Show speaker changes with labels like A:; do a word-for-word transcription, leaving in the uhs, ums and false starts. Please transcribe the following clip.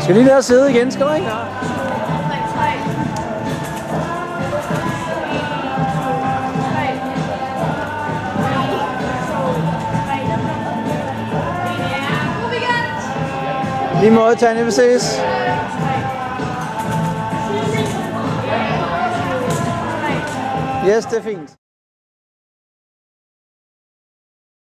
A: Skal lige ned og sidde igen, skal du ikke? Lige måde, Tanja, vi ses. Yes, det er fint.